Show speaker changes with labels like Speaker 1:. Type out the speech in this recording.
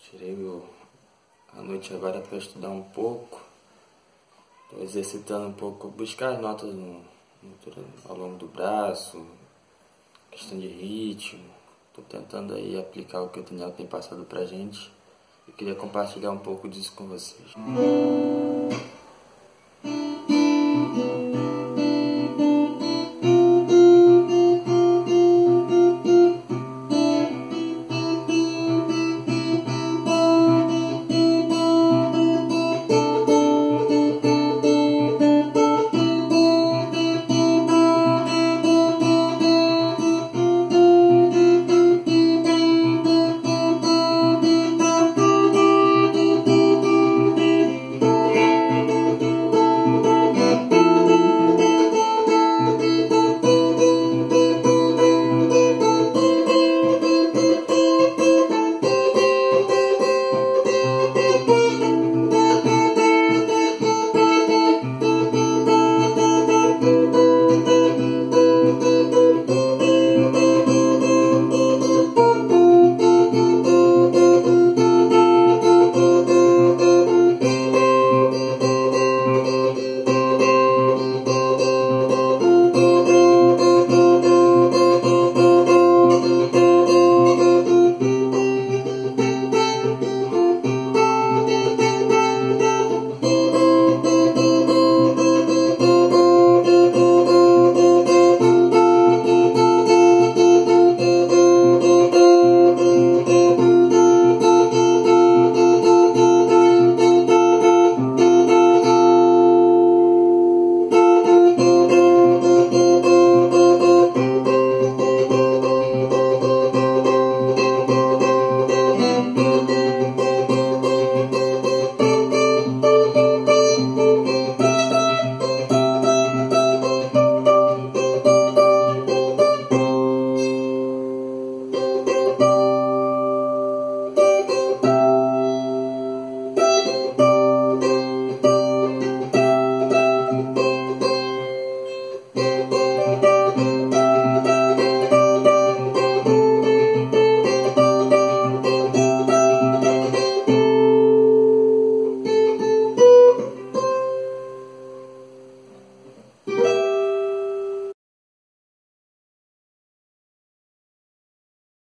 Speaker 1: Tirei a noite agora para estudar um pouco. Estou exercitando um pouco, buscar as notas ao longo do braço, questão de ritmo. Estou tentando aí aplicar o que o Daniel tem passado pra gente. Eu queria compartilhar um pouco disso com vocês.